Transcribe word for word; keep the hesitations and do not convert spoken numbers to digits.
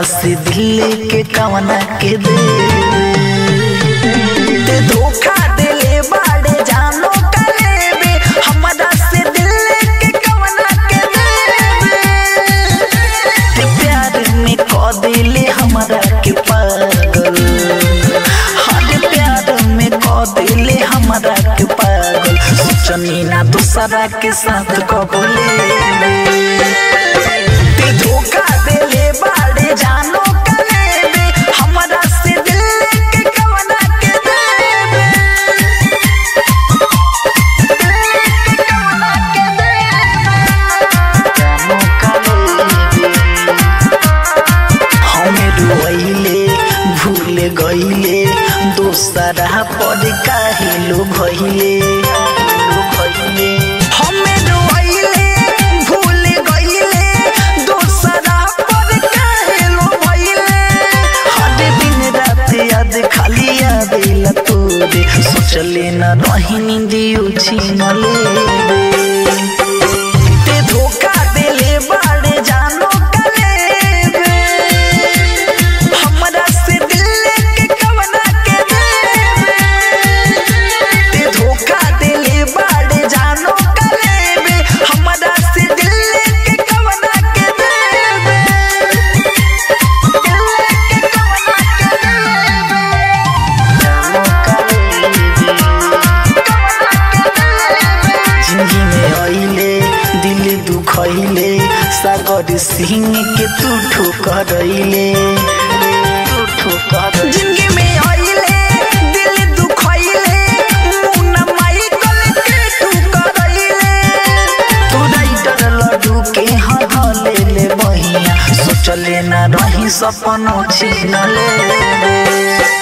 से दिल के कवना के दे ते धोखा देले बाड़े जानो कलेबे हमरा से दिल के कवना के दे ते प्यार में को दिले हमरा के पागल हर प्यार में को दिले हमरा के पागल सोचनी ना दूसरा के साथ को बोले ते धोखा देले बाड़े जानो कलेबे हमरा से दिल के कवना के देबे दिल के कवना के देबे जानो कलेबे हमें रोइले भूल गइले दोसरा पर काहे लो भइले हमें रोइले भूल गइले दोसरा पर काहे लो भइले हर दिन रात याद खाली याद ला तोरे सोचले न रही नींदियो छीन लेबे ते धोखा देले बाड़े जानो कलेबे हमरा से दिल के कवना के देबे ते धोखा देले बाड़े जानो कलेबे हमरा से दिल के कवना के देबे दिल के कवना के देबे जानो कलेबे जिंदगी में आइले दिल दुखइले सागर सिंह के तू ठोकरइले तू ठोकर जिंदगी में आइले दिल दुखइले मुन्ना माई कल के ठोकरइले तू राइटर लड्डू के हले ले बहिया सोचले ना रही सपनों छीन लेबे।